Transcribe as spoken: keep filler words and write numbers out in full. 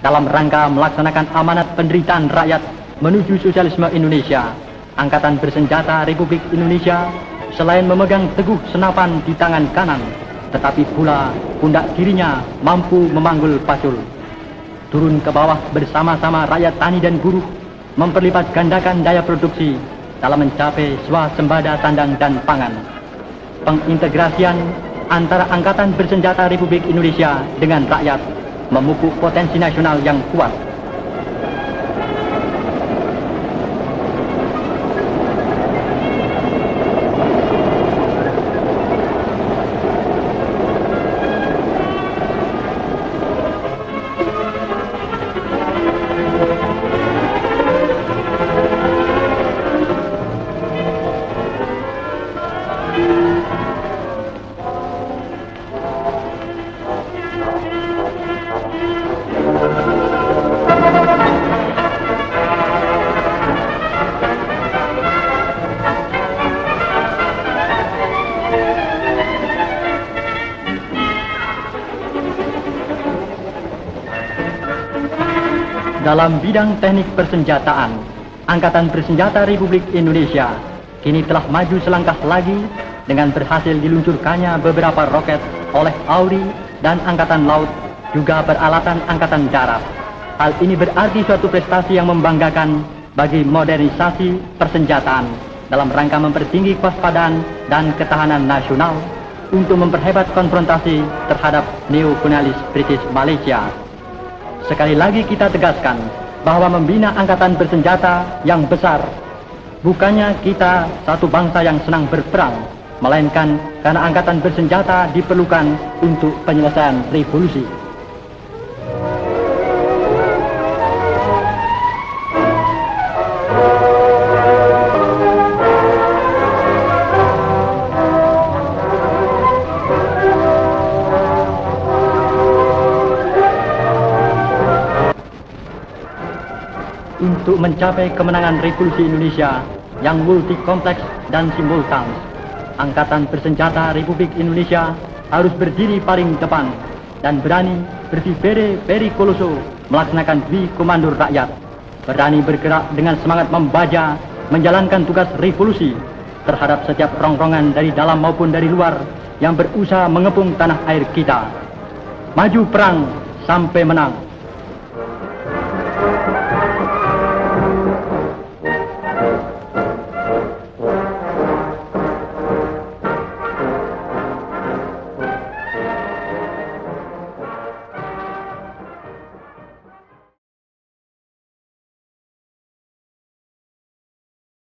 dalam rangka melaksanakan amanat penderitaan rakyat menuju sosialisme Indonesia, Angkatan Bersenjata Republik Indonesia selain memegang teguh senapan di tangan kanan, tetapi pula pundak kirinya mampu memanggul pacul. Turun ke bawah bersama-sama rakyat tani dan buruh, memperlipat gandakan daya produksi dalam mencapai swasembada sandang dan pangan. Pengintegrasian antara Angkatan Bersenjata Republik Indonesia dengan rakyat memupuk potensi nasional yang kuat. Dalam bidang teknik persenjataan, Angkatan Bersenjata Republik Indonesia kini telah maju selangkah lagi dengan berhasil diluncurkannya beberapa roket oleh AURI dan Angkatan Laut, juga peralatan Angkatan Darat. Hal ini berarti suatu prestasi yang membanggakan bagi modernisasi persenjataan dalam rangka mempertinggi kewaspadaan dan ketahanan nasional untuk memperhebat konfrontasi terhadap neokolonialis British Malaysia. Sekali lagi kita tegaskan bahwa membina angkatan bersenjata yang besar bukannya kita satu bangsa yang senang berperang, melainkan karena angkatan bersenjata diperlukan untuk penyelesaian revolusi. Untuk mencapai kemenangan revolusi Indonesia yang multi kompleks dan simultan, Angkatan Bersenjata Republik Indonesia harus berdiri paling depan dan berani bersifere peri koloso melaksanakan dwi komando rakyat, berani bergerak dengan semangat membaja menjalankan tugas revolusi terhadap setiap rongrongan dari dalam maupun dari luar yang berusaha mengepung tanah air kita. Maju perang sampai menang.